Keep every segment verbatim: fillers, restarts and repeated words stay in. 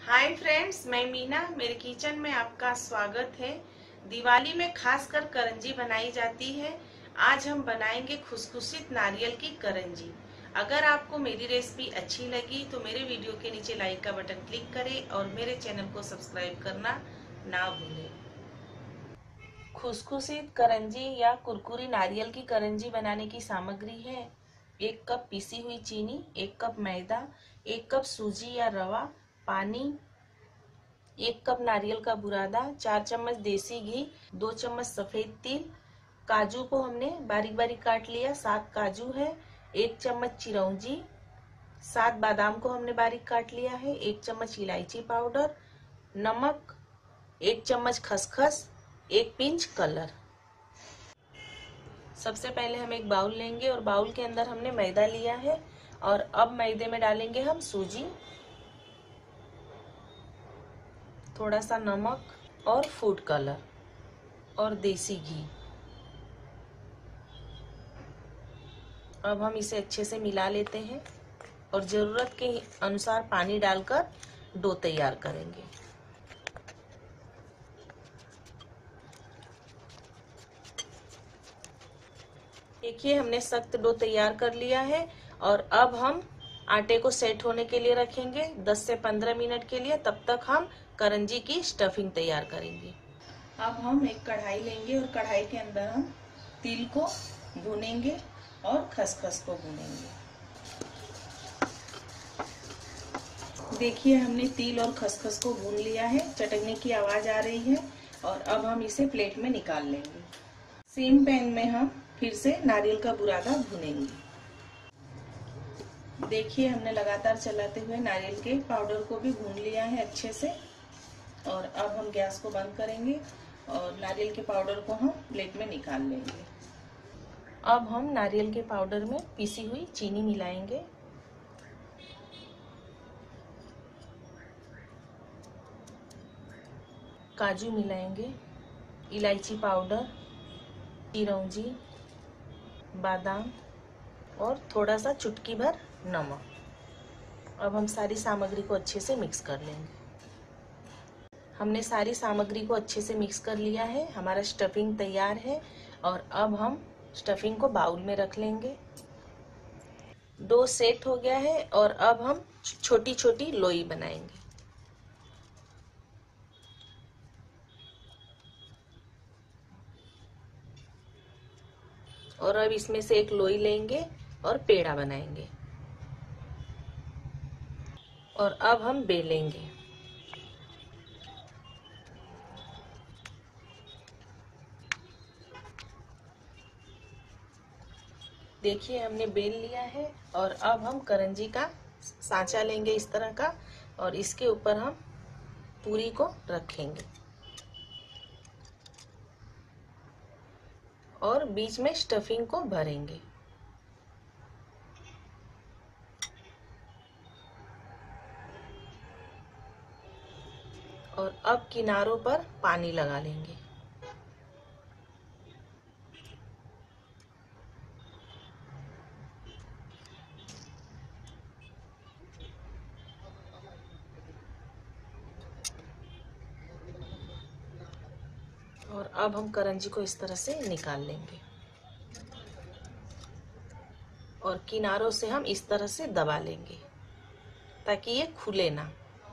Hi friends, मैं मीना। मेरे kitchen में आपका स्वागत है। दिवाली में खासकर करंजी बनाई जाती है। आज हम बनाएंगे खुशखुशीत नारियल की करंजी। अगर आपको मेरी रेसिपी अच्छी लगी तो मेरे वीडियो के नीचे लाइक का बटन क्लिक करें और मेरे चैनल को सब्सक्राइब करना ना भूलें। खुशखुशीत करंजी या कुरकुरी नारियल की करंजी बनाने की सामग्री है: एक कप पीसी हुई चीनी, एक कप मैदा, एक कप सूजी या रवा, पानी, एक कप नारियल का बुरादा, चार चम्मच देसी घी, दो चम्मच सफेद तिल। काजू को हमने बारीक बारीक काट लिया, सात काजू है। एक चम्मच चिरौंजी, सात बादाम को हमने बारीक काट लिया है। एक चम्मच इलायची पाउडर, नमक, एक चम्मच खसखस, एक पिंच कलर। सबसे पहले हम एक बाउल लेंगे और बाउल के अंदर हमने मैदा लिया है और अब मैदे में डालेंगे हम सूजी, थोड़ा सा नमक और फूड कलर और देसी घी। अब हम इसे अच्छे से मिला लेते हैं और जरूरत के अनुसार पानी डालकर डो तैयार करेंगे। देखिए, हमने सख्त डो तैयार कर लिया है और अब हम आटे को सेट होने के लिए रखेंगे दस से पंद्रह मिनट के लिए। तब तक हम करंजी की स्टफिंग तैयार करेंगे। अब हम एक कढ़ाई लेंगे और कढ़ाई के अंदर हम तिल को भूनेंगे और खसखस को भूनेंगे। देखिए, हमने तिल और खसखस को भून लिया है, चटकने की आवाज आ रही है और अब हम इसे प्लेट में निकाल लेंगे। सेम पैन में हम फिर से नारियल का बुरादा भूनेंगे। देखिए, हमने लगातार चलाते हुए नारियल के पाउडर को भी भून लिया है अच्छे से और अब हम गैस को बंद करेंगे और नारियल के पाउडर को हम प्लेट में निकाल लेंगे। अब हम नारियल के पाउडर में पीसी हुई चीनी मिलाएंगे, काजू मिलाएंगे, इलायची पाउडर, चिरौंजी, बादाम और थोड़ा सा चुटकी भर नमक। अब हम सारी सामग्री को अच्छे से मिक्स कर लेंगे। हमने सारी सामग्री को अच्छे से मिक्स कर लिया है। हमारा स्टफिंग तैयार है और अब हम स्टफिंग को बाउल में रख लेंगे। डो सेट हो गया है और अब हम छोटी छोटी लोई बनाएंगे। और अब इसमें से एक लोई लेंगे और पेड़ा बनाएंगे और अब हम बेलेंगे। देखिए, हमने बेल लिया है और अब हम करंजी का सांचा लेंगे इस तरह का और इसके ऊपर हम पूरी को रखेंगे और बीच में स्टफिंग को भरेंगे। और अब किनारों पर पानी लगा लेंगे। और अब हम करंजी को इस तरह से निकाल लेंगे और किनारों से हम इस तरह से दबा लेंगे ताकि ये खुले ना।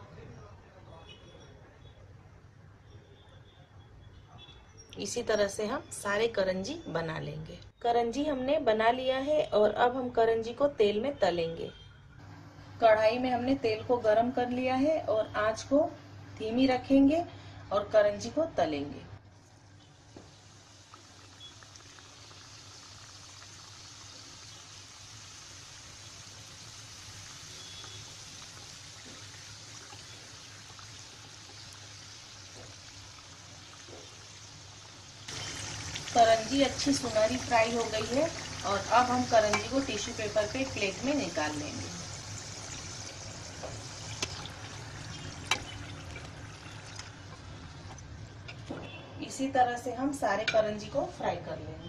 इसी तरह से हम सारे करंजी बना लेंगे। करंजी हमने बना लिया है और अब हम करंजी को तेल में तलेंगे। कढ़ाई में हमने तेल को गरम कर लिया है और आंच को धीमी रखेंगे और करंजी को तलेंगे। करंजी अच्छी सुनहरी फ्राई हो गई है और अब हम करंजी को टिश्यू पेपर पे प्लेट में निकाल लेंगे। इसी तरह से हम सारे करंजी को फ्राई कर लेंगे।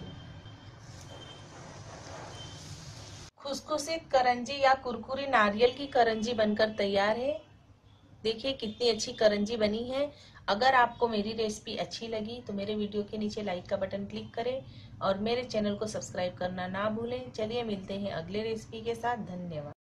खुशखुशीत करंजी या कुरकुरी नारियल की करंजी बनकर तैयार है। देखिए कितनी अच्छी करंजी बनी है। अगर आपको मेरी रेसिपी अच्छी लगी तो मेरे वीडियो के नीचे लाइक का बटन क्लिक करें और मेरे चैनल को सब्सक्राइब करना ना भूलें। चलिए मिलते हैं अगले रेसिपी के साथ। धन्यवाद।